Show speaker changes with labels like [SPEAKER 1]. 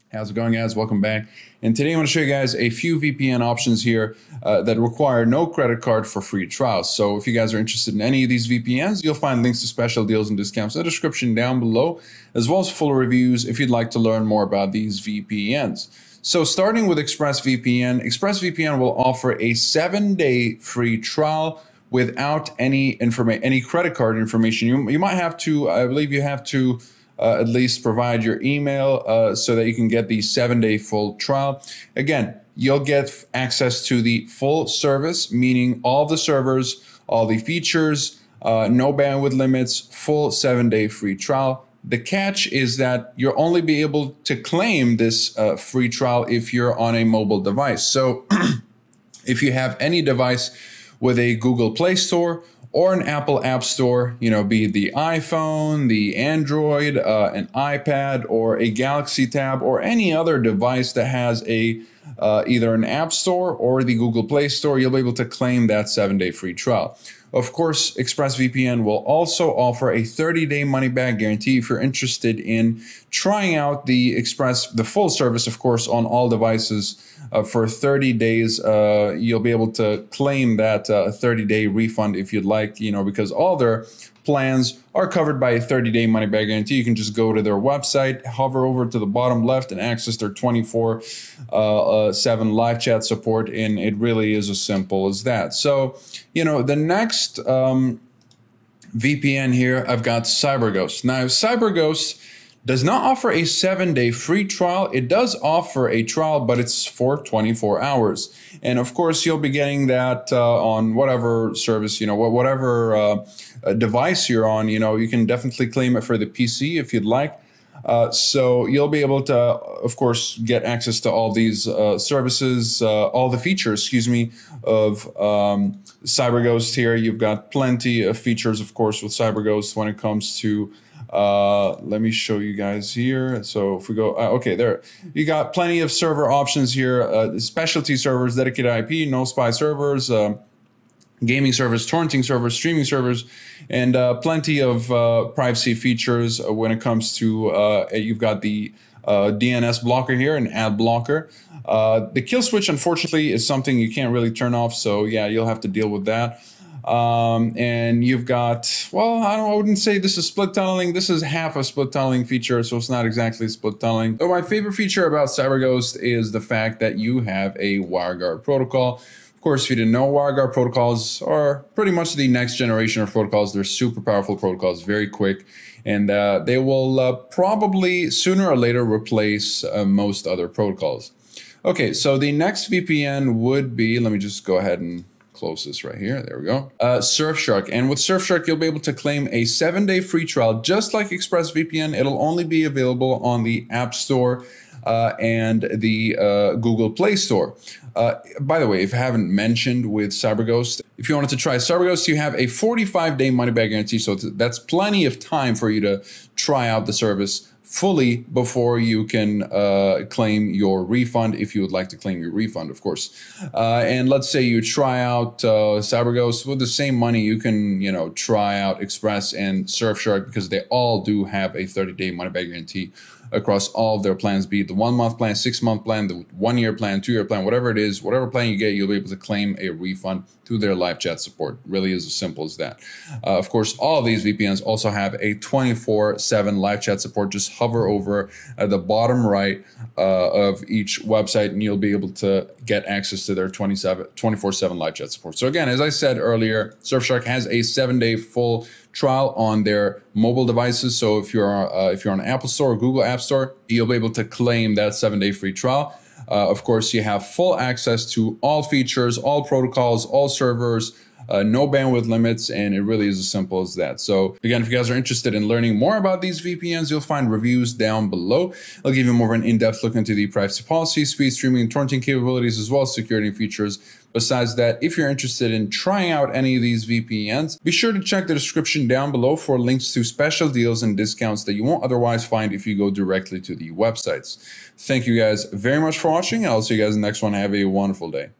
[SPEAKER 1] How's it going, guys? Welcome back. And today I'm going to show you guys a few VPN options here that require no credit card for free trials. So if you guys are interested in any of these VPNs, you'll find links to special deals and discounts in the description down below, as well as full reviews if you'd like to learn more about these VPNs. So starting with ExpressVPN, ExpressVPN will offer a 7-day free trial without any credit card information. You might have to, I believe you have to at least provide your email so that you can get the 7-day full trial. Again, you'll get access to the full service, meaning all the servers, all the features, no bandwidth limits, full 7-day free trial. The catch is that you'll only be able to claim this free trial if you're on a mobile device. So if you have any device with a Google Play Store or an Apple App Store, be it the iPhone, the Android, an iPad, or a Galaxy Tab, or any other device that has a either an App Store or the Google Play Store, you'll be able to claim that 7-day free trial. Of course, ExpressVPN will also offer a 30-day money-back guarantee if you're interested in trying out the full service, of course, on all devices for 30 days. You'll be able to claim that 30-day refund if you'd like, because all their plans are covered by a 30-day money-back guarantee. You can just go to their website, hover over to the bottom left, and access their 24/7 live chat support, and it really is as simple as that. So, the next VPN here, I've got CyberGhost. Now, CyberGhost does not offer a 7-day free trial. It does offer a trial, but it's for 24 hours. And of course, you'll be getting that on whatever service, whatever device you're on, you can definitely claim it for the PC if you'd like. So you'll be able to, of course, get access to all these services, all the features, of CyberGhost here. You've got plenty of features, of course, with CyberGhost when it comes to let me show you guys here. So if we go, okay, there, you got plenty of server options here, specialty servers, dedicated IP, no spy servers, gaming servers, torrenting servers, streaming servers, and plenty of privacy features when it comes to, you've got the DNS blocker here, an ad blocker. The kill switch, unfortunately, is something you can't really turn off. So yeah, you'll have to deal with that. And you've got, well, I wouldn't say this is split tunneling. This is half a split tunneling feature, so it's not exactly split tunneling. But my favorite feature about CyberGhost is the fact that you have a WireGuard protocol. Of course, if you didn't know, WireGuard protocols are pretty much the next generation of protocols. They're super powerful protocols, very quick, and they will probably sooner or later replace most other protocols. Okay, so the next VPN would be, let me just go ahead and close this right here. There we go. Surfshark. And with Surfshark, you'll be able to claim a 7-day free trial. Just like ExpressVPN, it'll only be available on the App Store and the Google Play Store. By the way, if I haven't mentioned with CyberGhost, if you wanted to try CyberGhost, you have a 45-day money-back guarantee. So that's plenty of time for you to try out the service fully before you can claim your refund, if you would like to claim your refund, of course. And let's say you try out CyberGhost with the same money, you can, try out Express and Surfshark, because they all do have a 30-day money-back guarantee across all of their plans, be it the 1-month plan, 6-month plan, the 1-year plan, 2-year plan, whatever it is, whatever plan you get, you'll be able to claim a refund through their live chat support. Really is as simple as that. Of course, all of these VPNs also have a 24/7 live chat support. Just hover over at the bottom right of each website, and you'll be able to get access to their 24/7 live chat support. So again, as I said earlier, Surfshark has a 7-day full trial on their mobile devices. So if you're on Apple Store or Google App Store, you'll be able to claim that 7-day free trial. Of course, you have full access to all features, all protocols, all servers, no bandwidth limits, and it really is as simple as that. So again, if you guys are interested in learning more about these VPNs, you'll find reviews down below. I'll give you more of an in-depth look into the privacy policy, speed streaming, and torrenting capabilities, as well as security features. Besides that, if you're interested in trying out any of these VPNs, be sure to check the description down below for links to special deals and discounts that you won't otherwise find if you go directly to the websites. Thank you guys very much for watching, and I'll see you guys in the next one. Have a wonderful day.